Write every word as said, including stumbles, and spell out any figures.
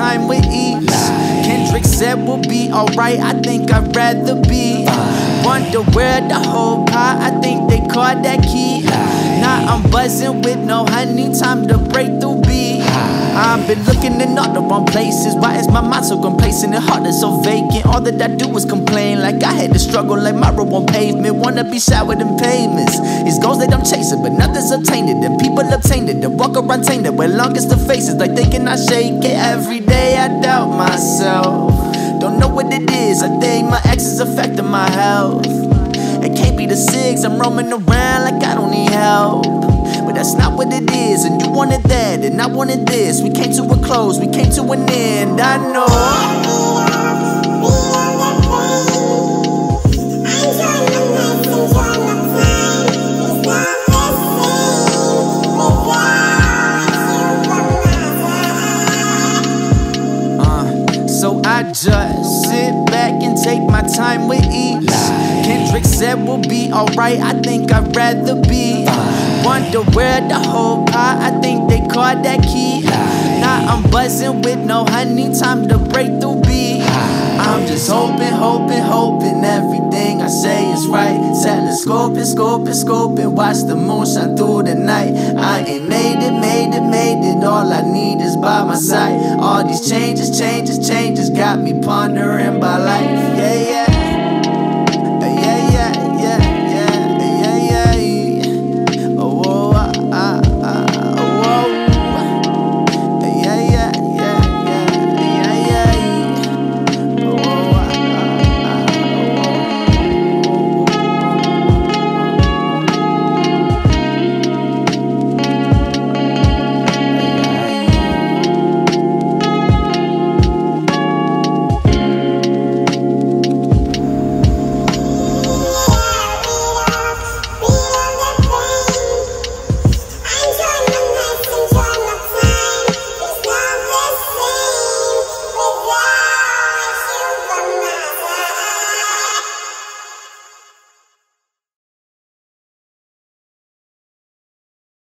time with ease. Kendrick said we'll be alright, I think I'd rather be. Wonder where the whole pie, I think they caught that key. Now I'm buzzing with no honey, time to break through B. I've been looking in all the wrong places. Why is my mind so complacent and heart is so vacant? All that I do is complain, like I had to struggle like my road on pavement. Wanna be showered in pavements. It's goals that I'm chasing, but nothing's obtained it. And people obtained it, and walk around tainted. Where long as the faces, like thinking I shake it. Every day I doubt myself. Don't know what it is, I think my ex is affecting my health. It can't be the six, I'm roaming around like I don't need help. But that's not what it is, and you wanted that, and I wanted this. We came to a close, we came to an end, I know. Uh, so I just sit back and take my time with ease. Kendrick said we'll be alright, I think I'd rather be. Wonder where the whole pie, I think they caught that key. Now I'm buzzing with no honey, time to break through B. I'm just hoping, hoping, hoping everything I say is right. Telescoping, scoping, scoping, watch the moon shine through the night. I ain't made it, made it, made it, all I need is by my side. All these changes, changes, changes got me pondering by life, yeah, yeah.